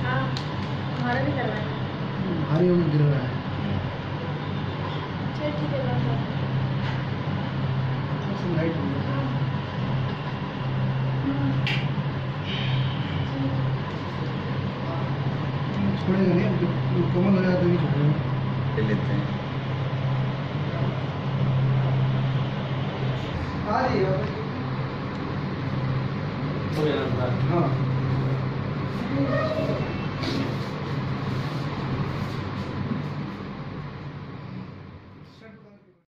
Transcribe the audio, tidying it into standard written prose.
हाँ हमारा भी करवाएं। भारी होकर गिर रहा है। चल ठीक है बात लाइट हो गया। छोड़ेगा नहीं, कमल हो जाता नहीं छोड़ेगा। ले लेते हैं। आ रही है। हाँ